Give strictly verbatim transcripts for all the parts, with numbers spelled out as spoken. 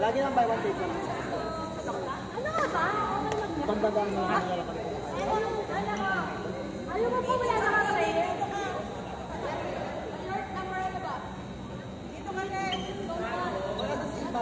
Lagi lang buy one take one. Ano nga ba? Pagdagaan na lang nila. Ayaw mo po wala na ka-train? Dito ka na. Wala sa simba.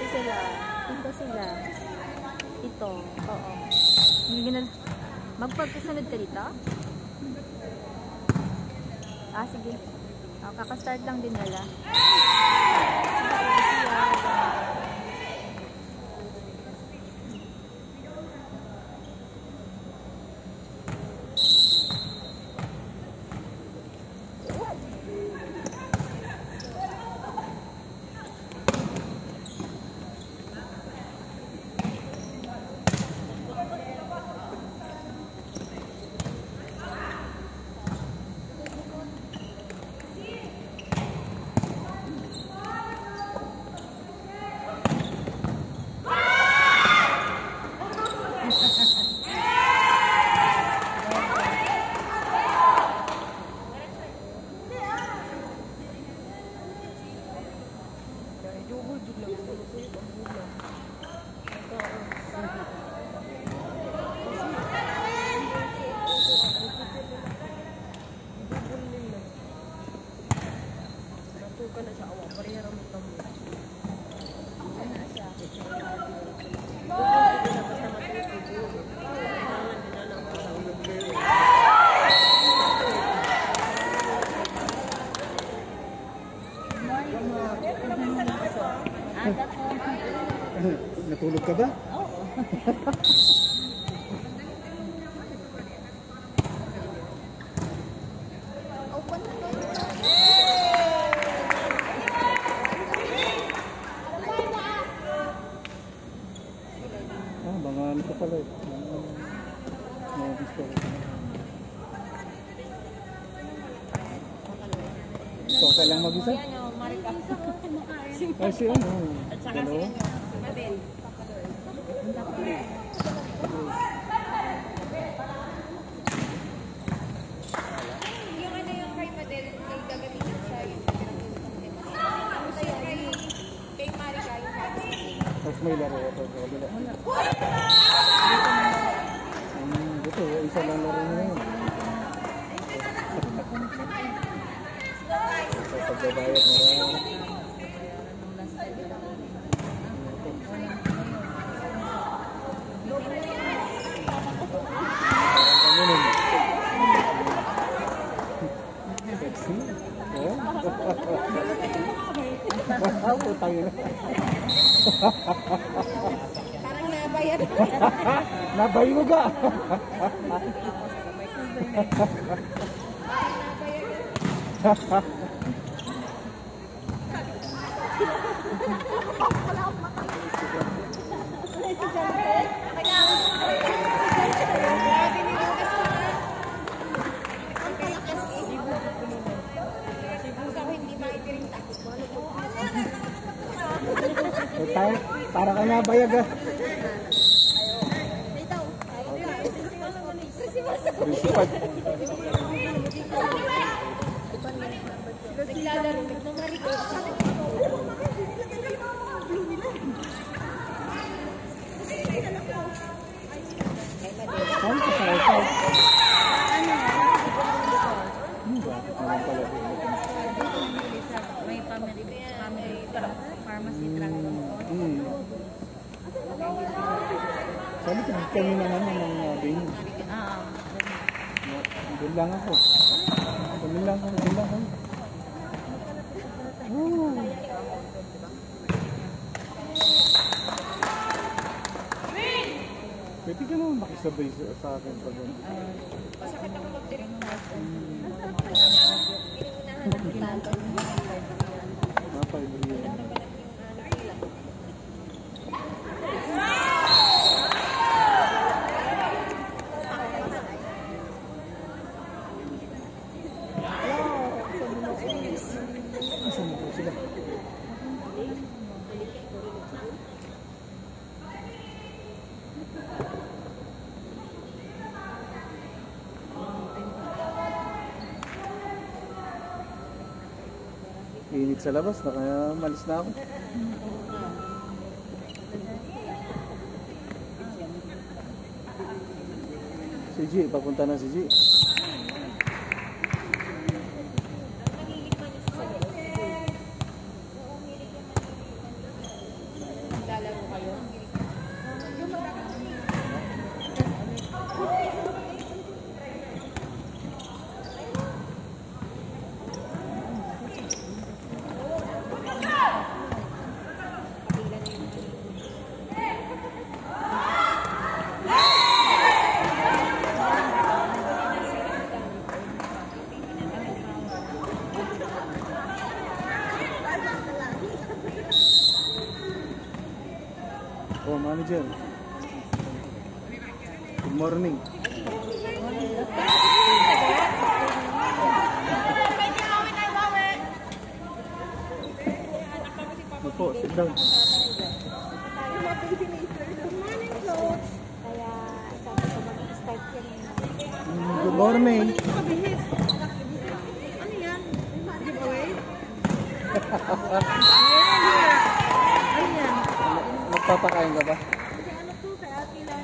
sila. Ito sila. Ito. Oo. Hindi na... Magpagkasunod ka dito? Ah, sige. Oh, kakastart lang din nila. Natulog ka ba? Oo. Ah, mga ano ka pala eh. Mga gusto ko. Ikaw ka lang mag-isa? Ay, si ano? At saka si ano, Mabel. Yung ano yung kay Madel, yung gagamitin siya yung tapos yung kay kay Marika yung kay Tapos may laro ako sa kabila. Hmm, dito, isa lang laro na yun. Sa pagbabayad na rin. Sexy? Oh? Putang ina. parang nabayad. Nabay mo ga? Tayo, para ka nabayag ah. Principal. Naglalaro ng Marika. Saan ka sa ikaw? Hmm, bakit naman pala? May family, family pharmacy truck. Hmm. Sabi ko, kami naman ng mga bin. Ah, Doon lang ako. Doon lang ako. Doon lang ako. Oh. Pwede ka naman makisabay sa, sa akin pag ano. Masakit ako mag-direct na. Napay-brilliant. Saan mo po sila? Init sa labas na kaya malis na ako. Si G, papunta na si G. Oh, manager. Good morning. Opo, sit down. Kaya sabi ko mag-start yan. Mm, good morning. Ano yan? Giveaway? Ano yan? Magpapakain ka ba? Ano to? Kaya kailan?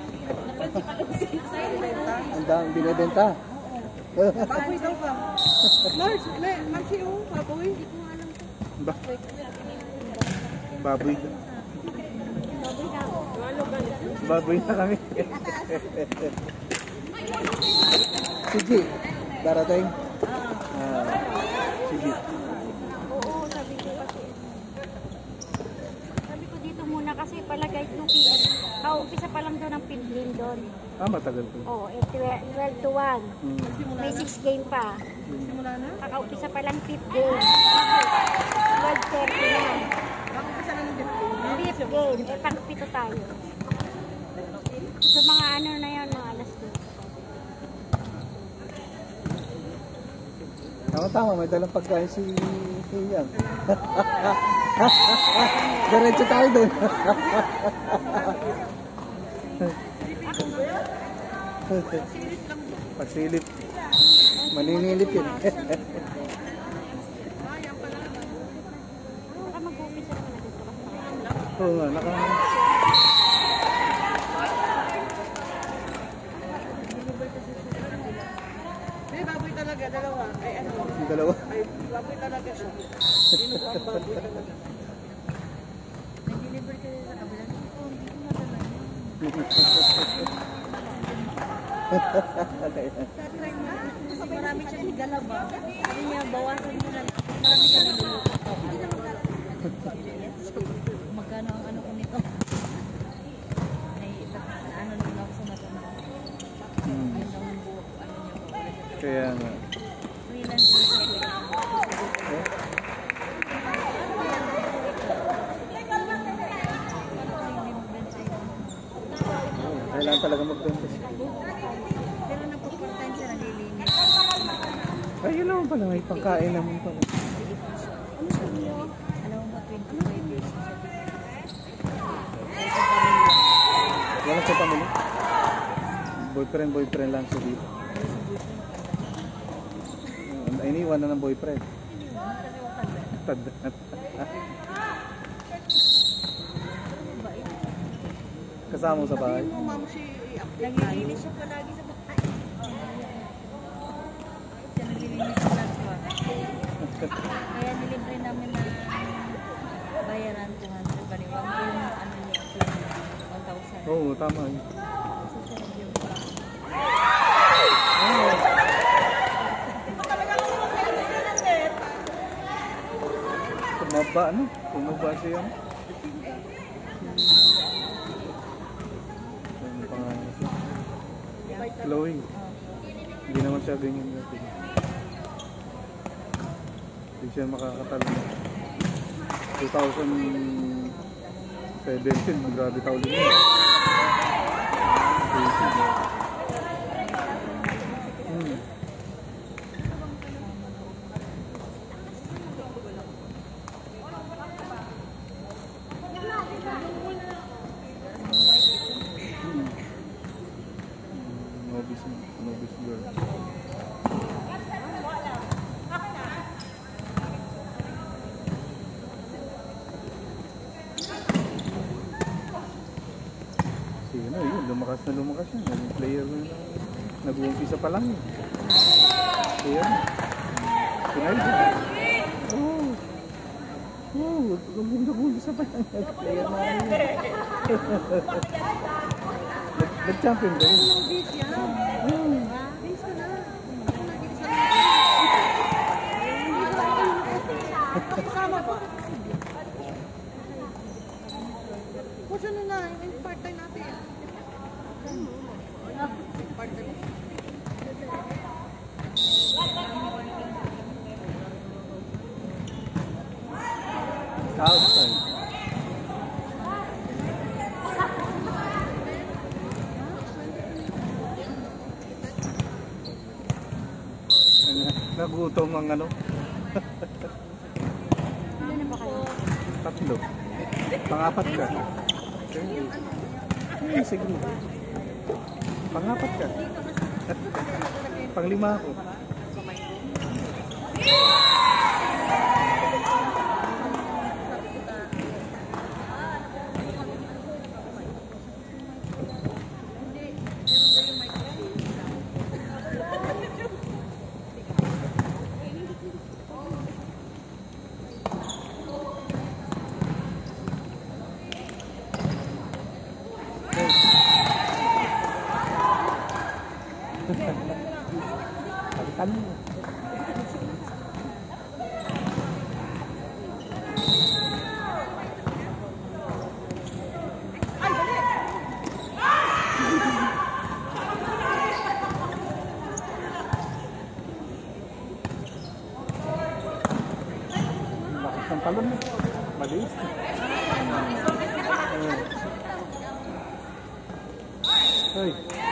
Ang daming binibenta. Baboy daw ka. Lars, Marcy, oh, baboy. Ba? Baboy ka. Baboy na kami. Si G, darating? Ah, si G. Oo, sabi ko kasi. Sabi ko dito muna kasi palagay two P M. Kaumpisa pa lang doon ang Pidlin doon. Ah, matagal ko. Oo, eh, twelve to one. Hmm. May six game pa. Simula na? Kakaumpisa pa lang fifth game. twelve thirty na. Bakit kasi na ng dito? Fifth game. Eh, pang pito tayo. So, mga ano na yan, mga alas dos. Tama tama, may dalang pagkain si si Ian. Diretso tayo doon. Pagsilip. Maninilip yun. Baka mag-umpisa naman na dito. Oo nga, naka... Eh, baboy talaga, dalawa. Ay, ano? Yung dalawa. Ay, baboy talaga siya. Sino ko ang baboy talaga? Nag-deliver ka sa kabila? Oo, hindi ko madala. Kasi marami siyang galaba. Sabi niya, bawasan mo na. Marami siyang niluluto. Hindi na magkala. Magkano ang ano ko nito? Ay, ano nila ako sa matama. Hmm. Yung daw ng buhok, ano niya. Kaya nga. Freelance dito. Eh? Oh, kailangan talaga mag-dentist. Pero nagpo-part-time siya, nalilinis. Ay, yun naman pala. May pagkain naman pala. Alam mo ba, twenty-five years na siya. Wala sa pamilya. Boyfriend, boyfriend lang siya dito. Ay, iniwan na ng boyfriend. Tanda. Kasama mo sa bahay. Yung mom si naglilinis siya palagi sa bahay. Siya naglilinis sa platform. Kaya nilibre namin na bayaran two hundred. Baliwag yung ano niya, one thousand. Oo, tama yun. Kasi siya nag-yung pa. Tumaba, ano? Tumaba siya. Ano pangalan siya? Chloe. Hindi naman siya ganyan natin. Hindi siya makakatalo. twenty seventeen, grabe tao din yun. Hmm. Hmm. Novice, novice girl. Si ano yun, lumakas na lumakas yan. Naging player na yun. Nag-uumpisa pa lang yun. Ayan. Sinay dyan. Oo. Oo, nag-uumpisa pa lang. Nag-player na yun. Nag-champion ba yun? This yan. Oo. This ka na. Kasama po. Kung siya na na, yung part-time natin. Part-time. Outside. gutom ang ano. Ano na ba kayo? Tatlo. Pangapat ka. Okay. Ay, sige. Pangapat ka. Panglima ako. Palitan mo. Lakas ng talon mo. Maliit. Hoy.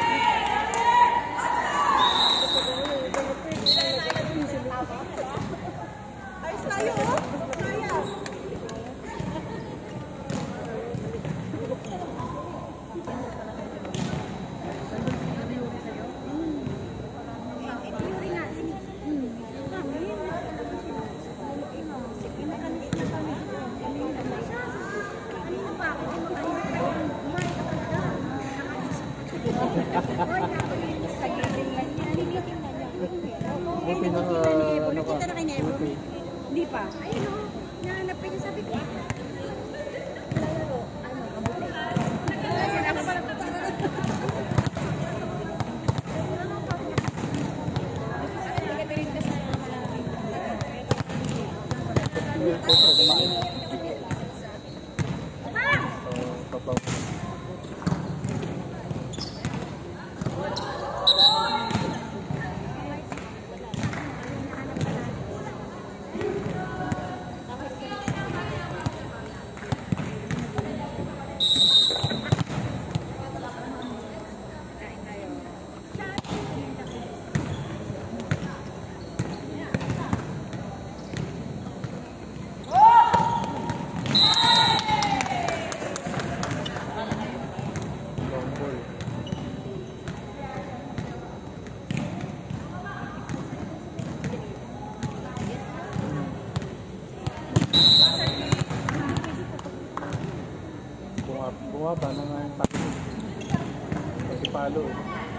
Buti na uh, ano ka? Buti. Hindi pa. Ayun o. Nahanap ka niya sabi ko. Bumaba na nga yung palo. Pati palo eh.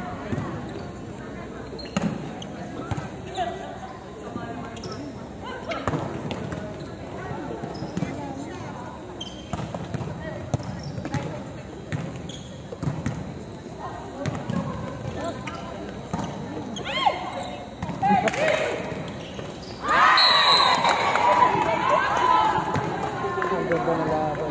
Ang ganda na laban.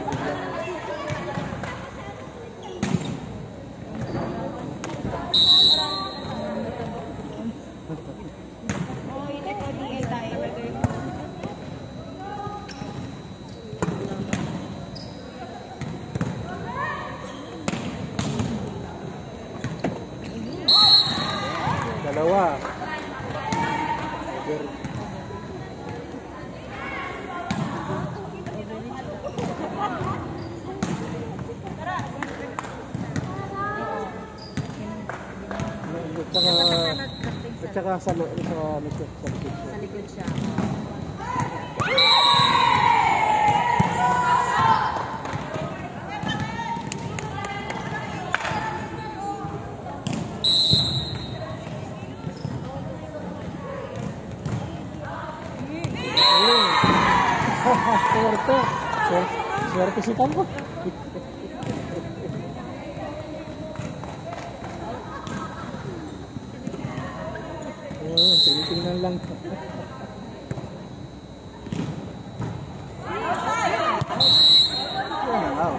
Dalawa. At saka, at saka sa, sa, sa, sa, Sa likod siya. Swerte. Swerte si Tambo. Oh, tinitingnan lang. Wow.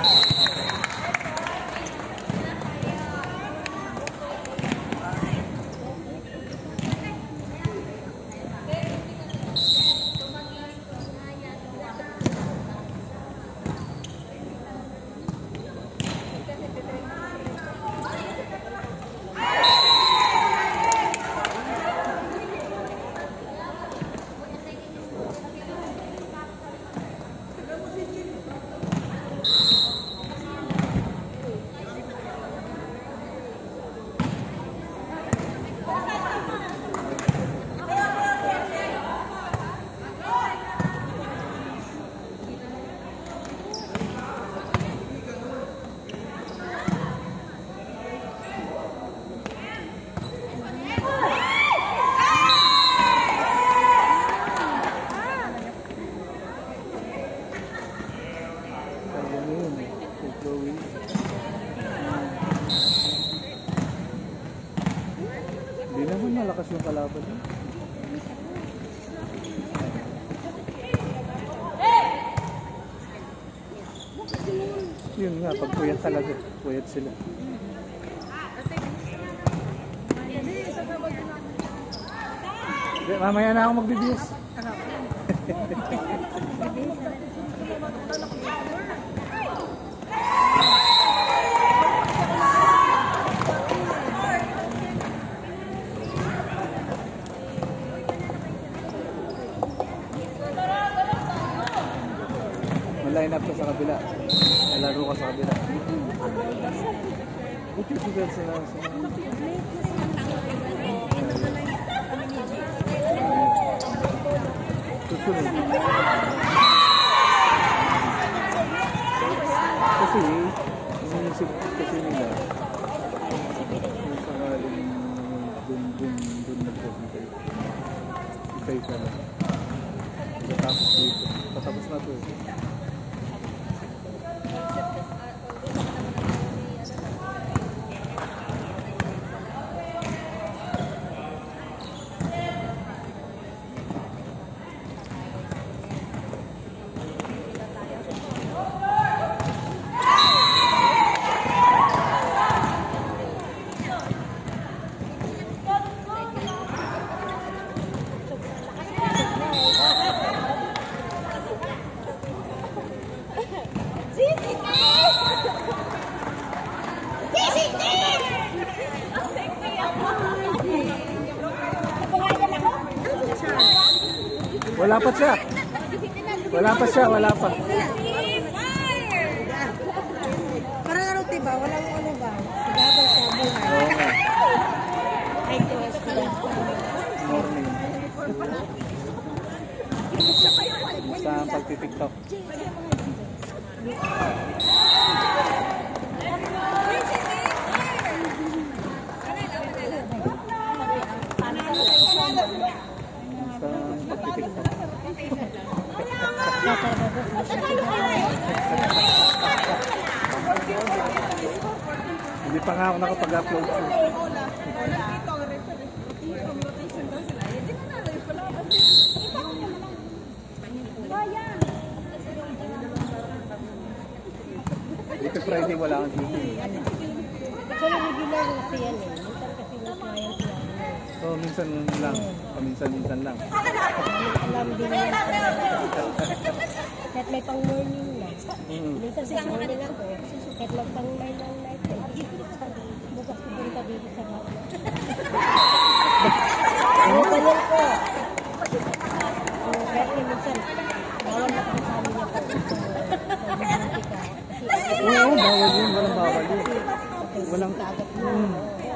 Hindi naman malakas yung kalaban niya. Yun nga, pag puyat talaga, puyat sila. Mamaya na ako magbibiyos. Line up ka sa kabila. Laro ka sa kabila. Buti si Dad sa susunod. Kasi inisip kasi nila kung sakaling dun dun dun nagpapitay. Pitay ka lang. Patapos dito. Patapos na to eh. Wala pa siya. Wala pa siya, wala pa. Parang ano diba? Walang ano ba? Sigabal sa buhay. Oo nga. Ay, to is Morning. Basta ang pagtitiktok. Hindi pa nga ako nakapag-upload. Dito Friday wala kang T V. So, regular kasi yan eh. Minsan kasi yung client lang. So, minsan lang. Paminsan-minsan lang. Alam din yan. Kahit may pang morning na. Mm. Minsan sa morning ako. Kahit mag pang may lang night. Bukas pupunta dito sa mga. Ano tanong ko? Kahit minsan, bawal na kami sa amin niya po. Oo, bawal yun. Walang bawal yun. Walang... Mm.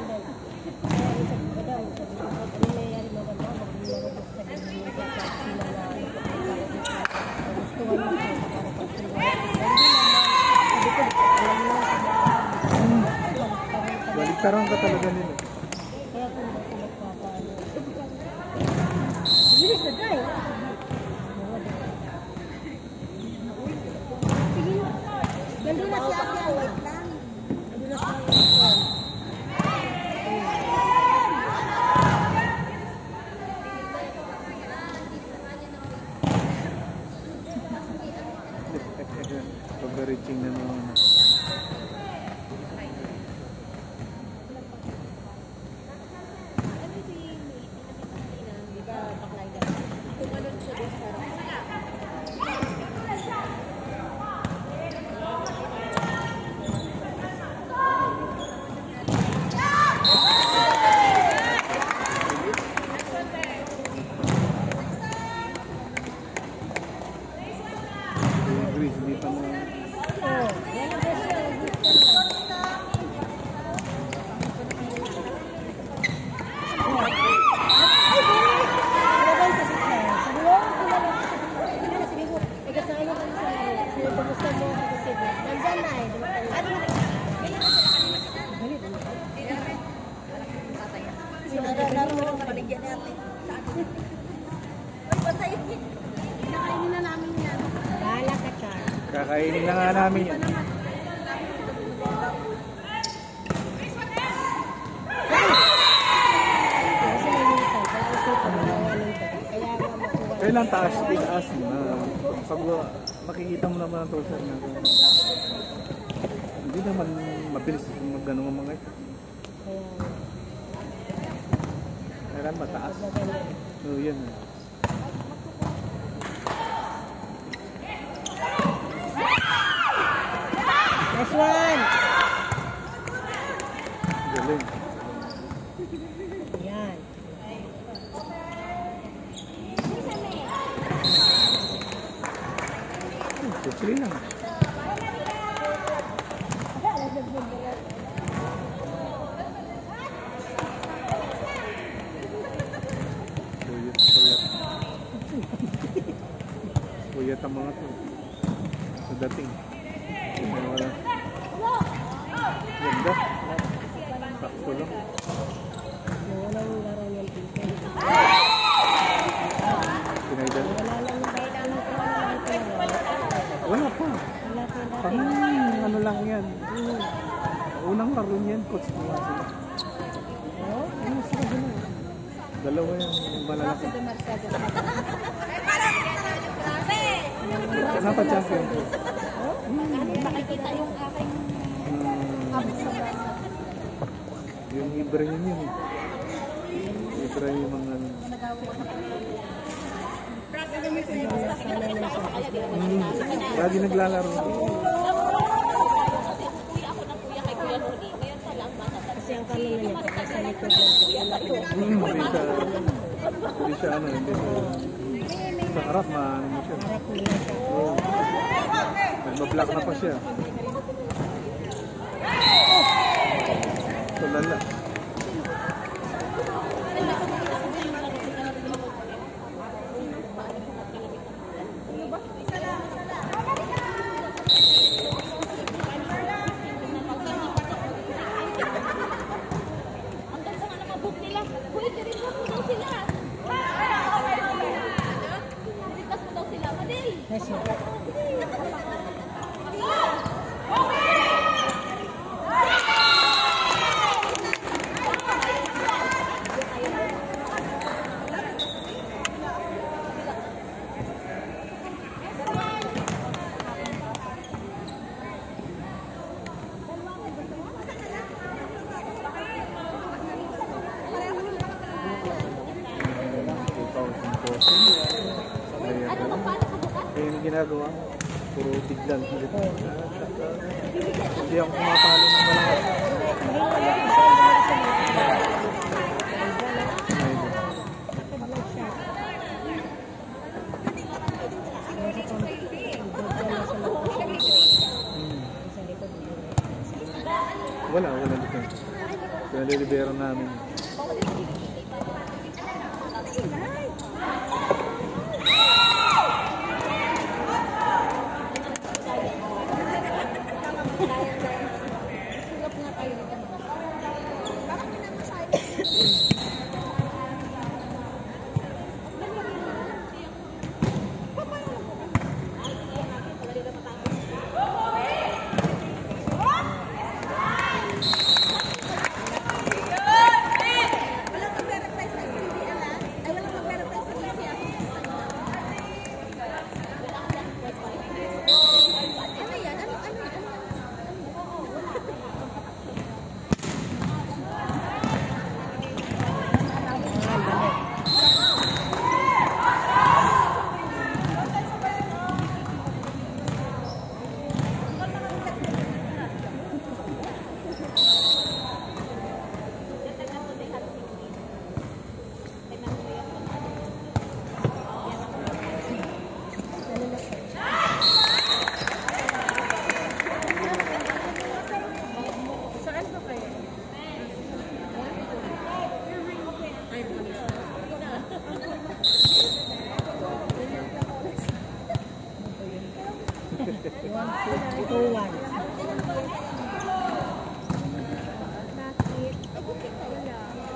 Baliktaran ka talaga nila. Kaya kung bakit nagkakaano. Bilis na tayo. Sige na. Ganda na si Ate. Wait lang. Ganda na si Ate. Pag-reach tingnan mo. Ano si May? Di ba bakla yan? Tumalon siya doon sa harap. Chris, hindi pa mo. Oh, yan ang best siya. Bahala ka, Char. Kakainin na nga namin yan. Kailan taas, itaas mo na. Pag uh, makikita mo naman ang toaster na. Hindi naman mabilis mag-ano mo mga ito. Kailan mataas? Oo, yan. Next one. Galing. Yan. Siyempre lang. Puyat, puyat. Puyat ang mga to. Sa dating. Wala. Ganda. Sakto lang. Walang laro niyan dito. Pinaidan. Wala lang yung kailangan ko lang ito. Wala pa. Wala pa na. Pang ano lang yan. Unang laro niyan, coach. Wala sila. Oh, ano sila dun? Dalawa yan. Yung malalaki. Kenapa champion? Makikita yung aking Hmm, yung Ibrahim yun eh. Ibrahim ang ano. Hmm, lagi naglalaro. Kasi ang kanon niya pagka sa likod lang. Hmm, hindi siya, hindi siya ano, hindi siya. Sa harap, maano mo siya. Harap nila siya. Oo. Nagba-block na pa siya. Tulala. Next one. Kaya yung ginagawa mo, puro biglan. Hindi ako kumapalo ng malakas. Wala, wala dito. Kaya nilibero namin. twenty-one. Bakit? Ay, gunting na wala.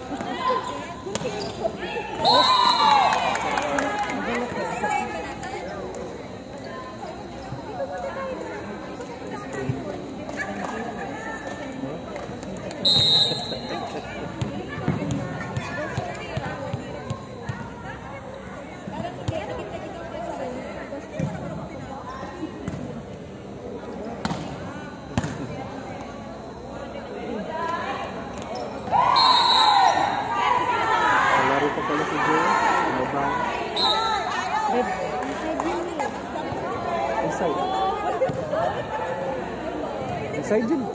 Laro pa pala si Joe. Ano ba? Inside. Inside yun.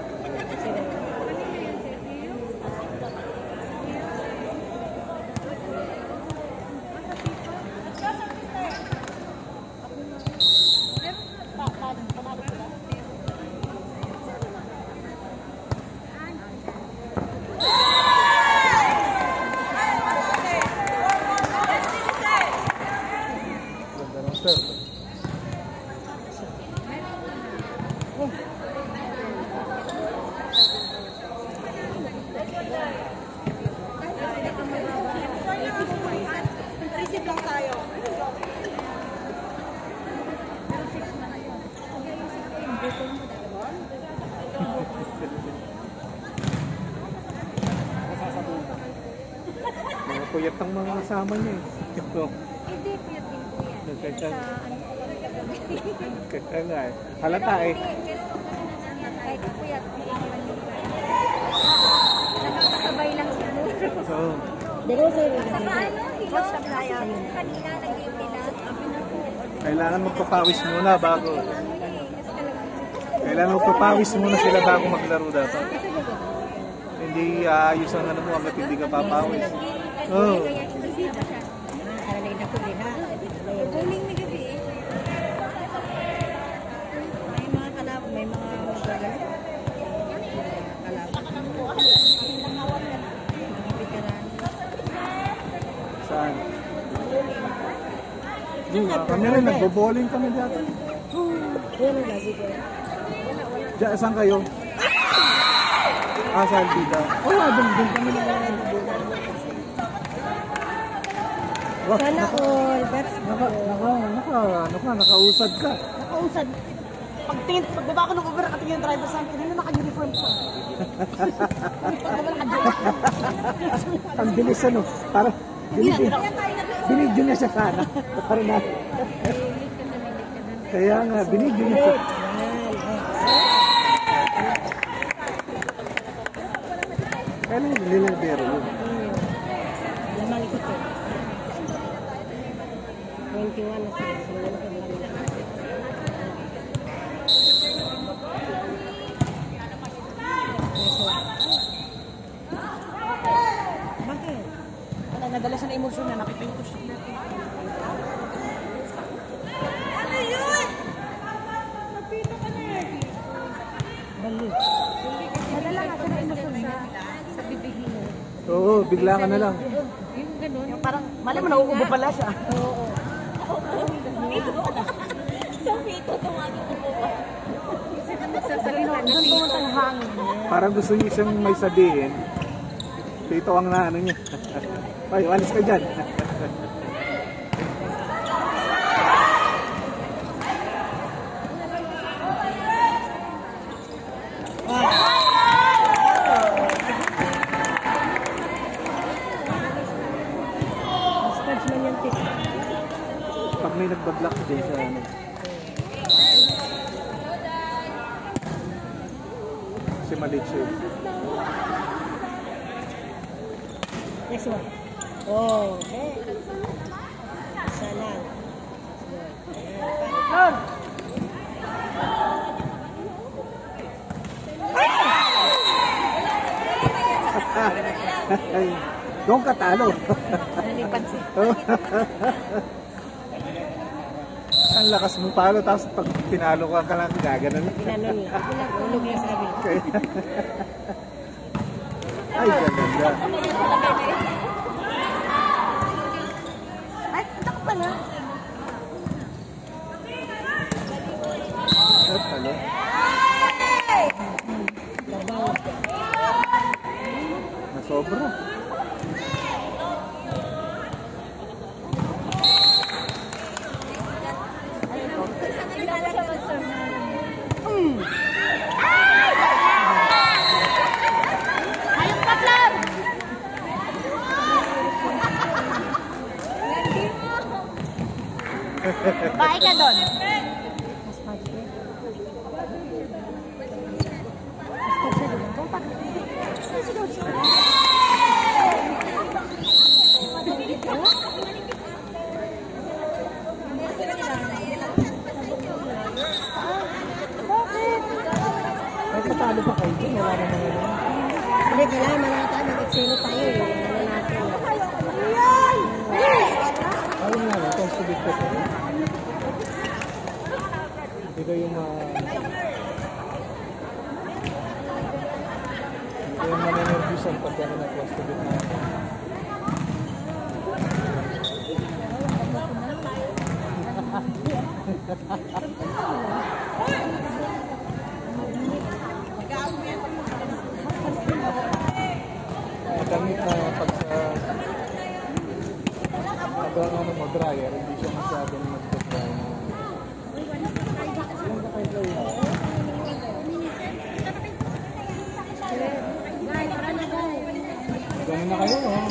Ganda ng serve. Isip lang tayo. Mga puyat ang mga kasama niya eh. Hindi, piyat din po yan. Nagkaka- Sa ano po talaga. Kaya nga eh. Halata eh. Kahit puyat, hindi naman yung nakakasabay lang siguro. So, Dalawa sa'yo. Saka ano, hello, kanina nag-game nila. kailangan magpapawis muna bago. Ano eh, kasi talagang Kailangan magpapawis muna sila bago maglaro dapat. Hindi ayos ang ano mo hanggat hindi ka papawis. Oh. kaya hindi pa siya. Alalay na ko din ha. Bowling na gabi eh. May mga kalab, may mga magagal. Kalab. Mga pikaran. Saan? Hindi, kami rin, nagbo-bowling kami dati. Yan ang lagi ko. Diyan, saan kayo? Ah, sa Albida. Oo, oh, doon, doon kami na. Wah, Sana all. That's naka, naka, naka, naka, nakausad ka. nakausad. Pagtingin, pagbaba ko ng Uber, nakatingin yung driver sa akin, hindi na naka-uniform pa. Ang bilis ano, para binidyo, binidyo na siya sana. Para na. Kaya nga, binidyo na siya. Kailan yung nilibero yun? Lamang ito. twenty-one na sila. Sila na kami lang. Bakit? Wala, nadala siya na emosyon na nakipinto siya. Ano yun? Napito ka na eh. Bali. Nadala nga siya na emosyon sa, sa bibig niya. Oo, bigla ka na lang. Yung ganun. Yung parang, mali mo, nauubo pala siya. Oo. Sa pito, tumagin ko ba? Kasi kung nagsasalita na Doon pumunta yung hangin. Parang gusto niya siyang may sabihin. Dito ang naano niya. Ay, walis ka dyan. Sportsman yan, tip. Pag may nagbablock din sa ano. Si Malik siya. Next one. Oh, okay. Isa lang. Ayan. Ay, doon ka talo. Nalipad siya. Ang lakas mo palo, tapos pag pinalo ka ka lang, gaganon. Ginanon niya. Ulog niya sa kabila. Ay, ganda. Ay, ito ko pala. Ay, talo. Sobra. Bahay ka doon. Ay, patalo pa kayo dyan. Wala naman yun. Hindi, kailangan manata. Nag-exelo tayo. Ano natin. Ayun nga lang, constubit ko sa rin. Hindi kayo ma... Hindi kayo maninervyusan pag gano'n na constubit na. Magamit na pag sa... Pag ang ano mo, dryer, hindi siya masyadong mag-dryer. Ganun na kayo, no?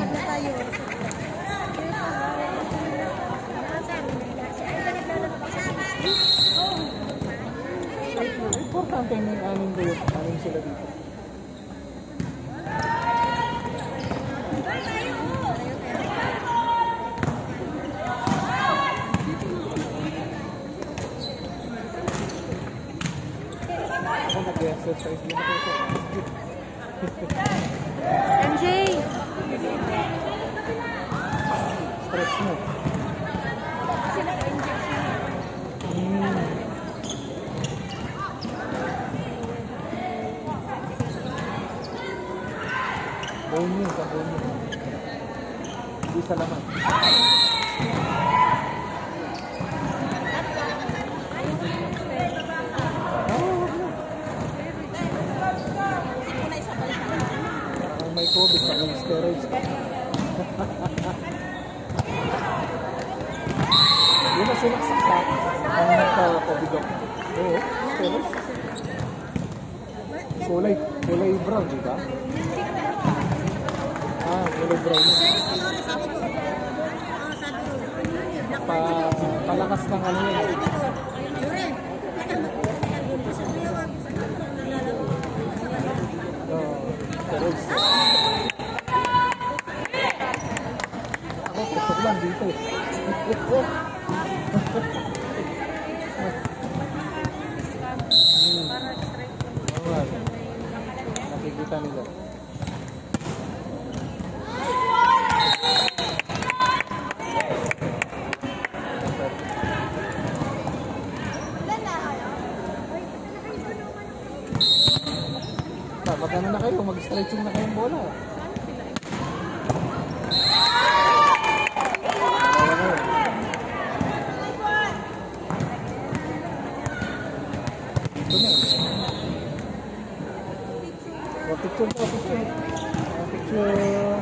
Importante na yung aming dulot. Aming sila dito. Ako nag-exercise din ako sa M J! stress mo. Hmm. Bone yun, sa bone yun. Hindi sa laman. Parang may COVID, parang may steroids ka. Yun na sinaksak ang nagka-COVID ako. Oo, steroids. Kulay, kulay brown, di ba? Ah, kulay brown. Pa, palakas ng ano yun. Oo, steroids. Ako, gusto ko lang dito eh. Hmm. Nakikita nila. Pag ano na kayo, mag-stretching na kayong bola. Ito na. O, picture po, picture. O, picture.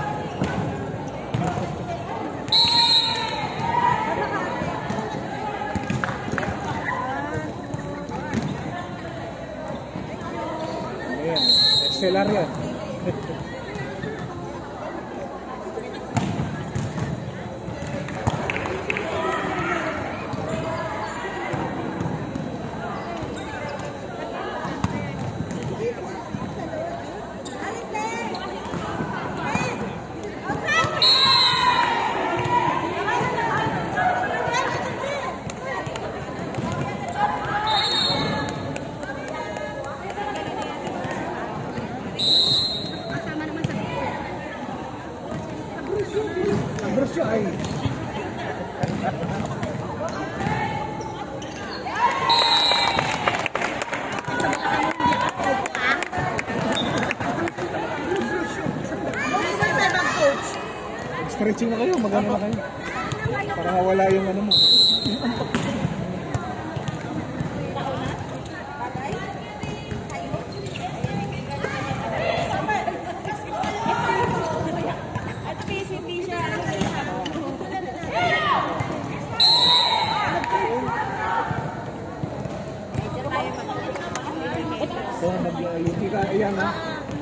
Ayan, estelar yan. Bersih ay. Stretching na kayo, magano na kayo. Para mawala yung ano mo. Kung mag-yuki ka, ayan ha.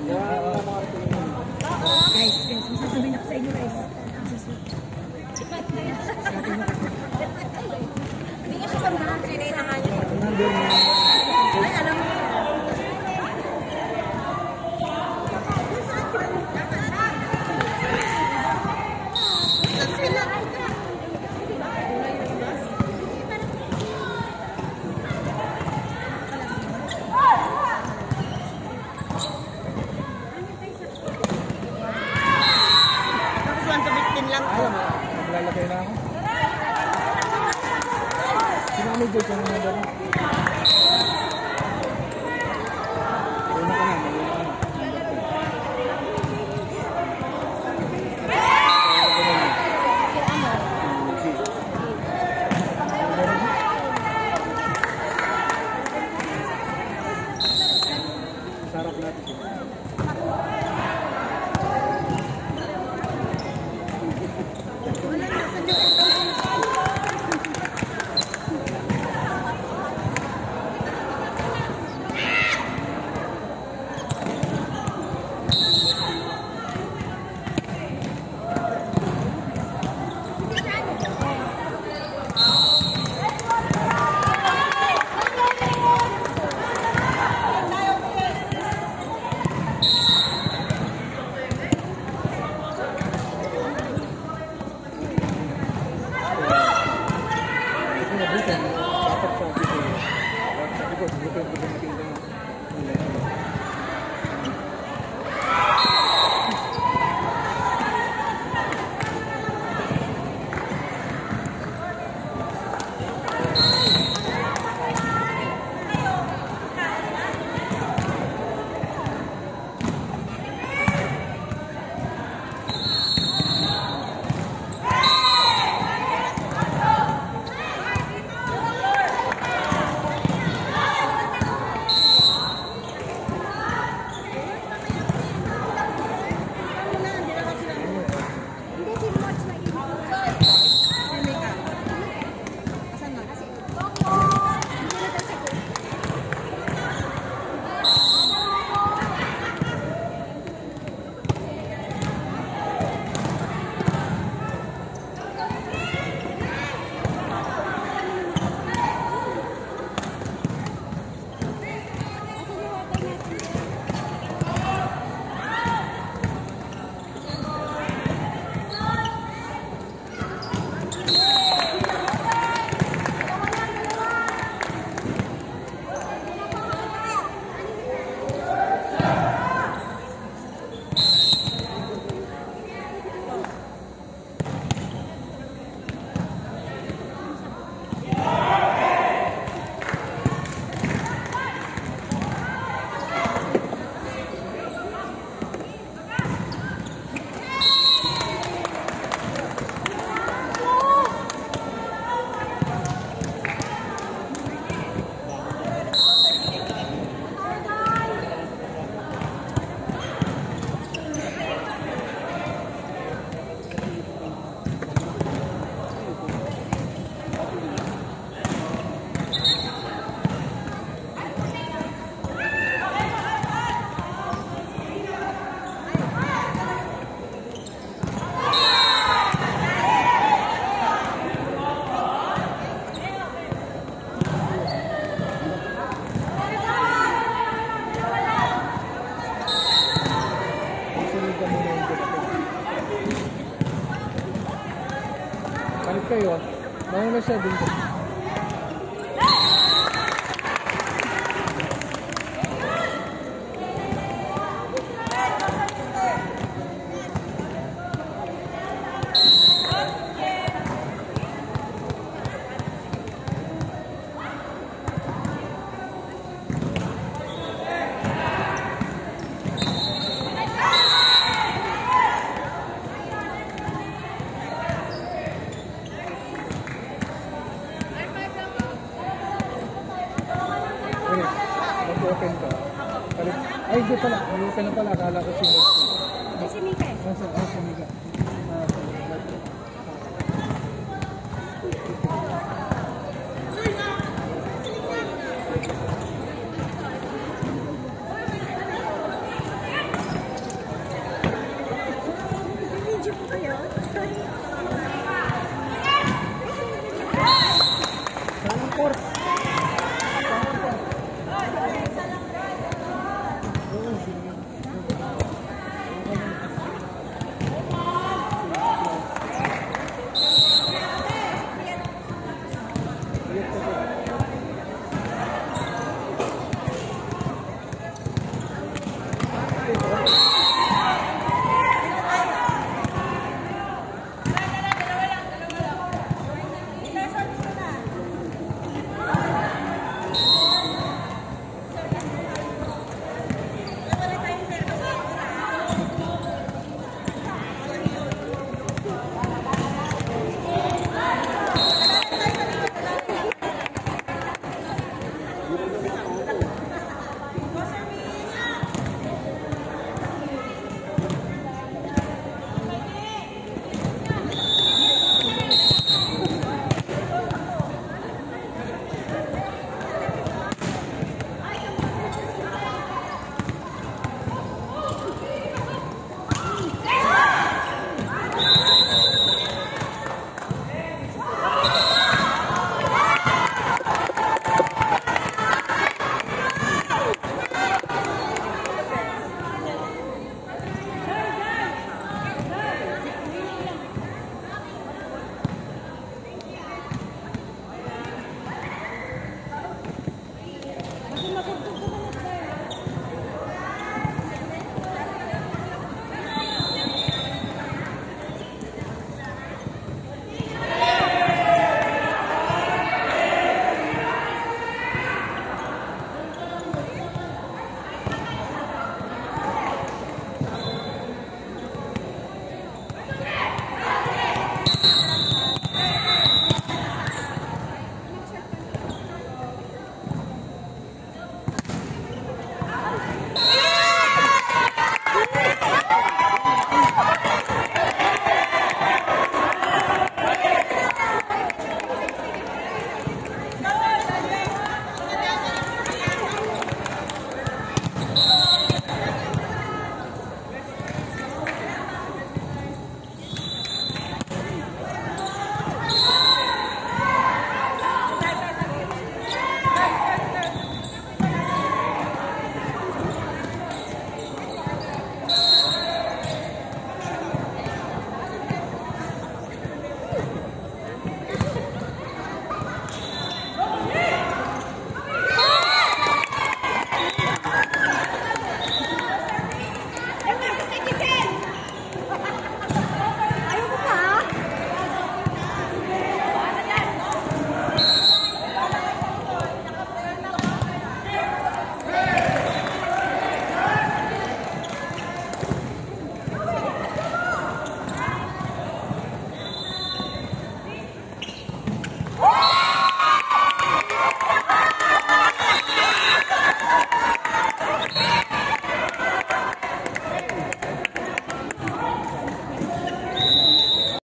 Guys, guys, masasabihin ako sa inyo guys. Hindi niya siya samahan. Sinay na nga niya. Ay, alam mo. Maglalakay na ako. Sinamig ko siya na dito. Una ka na, maguna ka na. Sarap natin siya. Balik kayo ah. Mauna siya dito. Mag-open ka. Ay, di pala. Mag-open na pala. Akala ko si Mika. Si Mika eh. Nasa, ah, si Mika.